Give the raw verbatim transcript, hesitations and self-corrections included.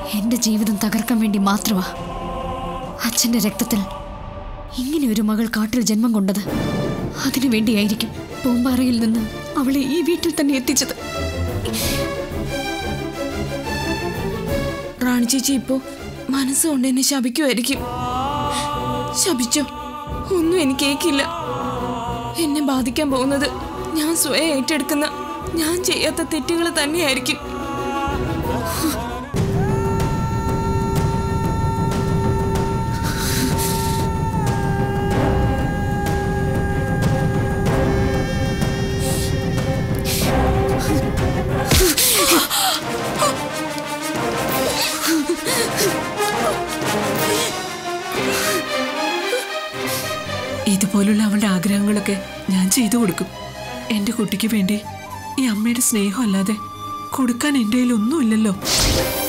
എന്റെ ജീവിതം തകർക്കാൻ വേണ്ടി മാത്രമാ അച്ഛന്റെ രക്തത്തിൽ ഇങ്ങനെ ഒരു മകൾ കാട്ടിൽ ജന്മം കൊണ്ടത്. അതിനു വേണ്ടിയായിരിക്കും പൂമ്പാറയിൽ നിന്ന് അവളെ ഈ വീട്ടിൽ തന്നെ എത്തിച്ചത്. റാണി ചേച്ചി ഇപ്പോ മനസ്സുകൊണ്ട് എന്നെ ശപിക്കുമായിരിക്കും. ശപിച്ചോ, ഒന്നും എനിക്ക് കേൾക്കില്ല. എന്നെ ബാധിക്കാൻ പോകുന്നത് ഞാൻ സ്വയം ഏറ്റെടുക്കുന്ന ഞാൻ ചെയ്യാത്ത തെറ്റുകൾ തന്നെയായിരിക്കും. ഇതുപോലുള്ള അവളുടെ ആഗ്രഹങ്ങളൊക്കെ ഞാൻ ചെയ്തു കൊടുക്കും. എന്റെ കുട്ടിക്ക് വേണ്ടി ഈ അമ്മയുടെ സ്നേഹം അല്ലാതെ കൊടുക്കാൻ എൻ്റെ കയ്യിൽ ഒന്നുമില്ലല്ലോ.